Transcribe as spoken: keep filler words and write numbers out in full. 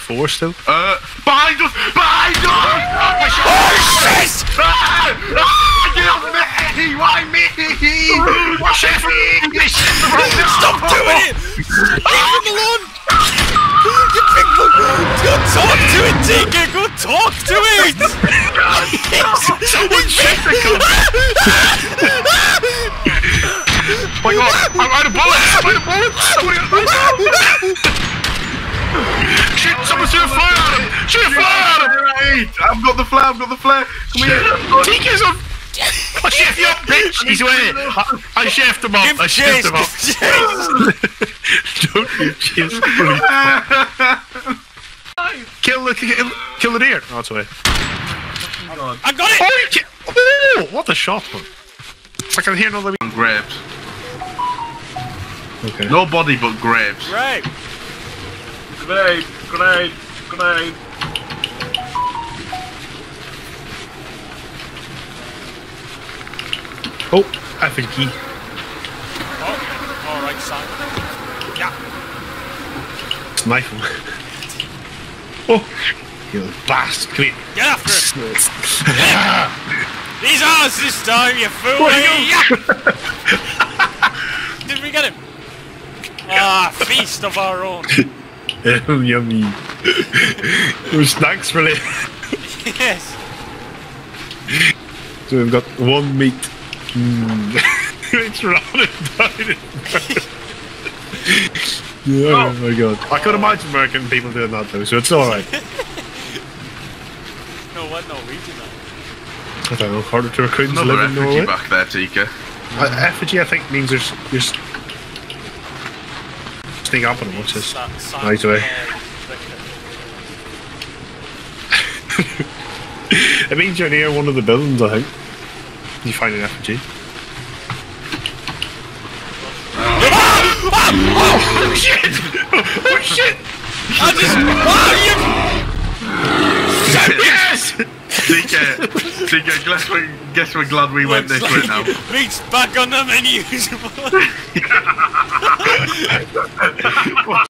four still. Uh, behind us! Behind us! Oh shit! Ah! Ah! Get off me! Why me? Chef! Stop doing it! Leave him alone! You big boy! Go talk to it, Tika! Go talk to it! Someone shit the gun! Oh my god! I'm out of bullets! I'm out of bullets! Somebody got Shit! Someone shoot a flare at him! Shoot a flare at him! Right. I've got the flare! I've got the flare! Come here! Tika's on! I chef you up, bitch! He's winning! I, I chefed him up! I chefed him up! Don't give chase! Kill the kill, kill the deer! Oh, it's away. I got it! Oh, you oh, what a shot, man! I can hear another. Grapes. Okay. No body, but grapes. Right. Grenade! Grenade! Grenade! Oh, I think he. Oh, alright, Simon. Yeah. Knife him. Oh, you bastard. Come here. Get after him. Yeah. He's ours this time, you fool. Yeah. Did we get him? Ah, feast of our own. Oh, yummy. There's snacks for it. Yes. So we've got one meat. Mm. It's running down. Yeah, oh. Oh my god. I could imagine American people doing that though, so it's alright. No, what Norwegian though? I don't know, harder to recruit to live in Norway. Back there, Tika. Uh, effigy, I think, means there's there's sneak up on them, which is nice way. It means you're near one of the buildings, I think. You find an effigy. Oh, oh, oh shit! Oh shit! I just. Oh, you. Yes! Tika, Tika, guess we're, guess we're glad we went this way now. Meat's back on the menu.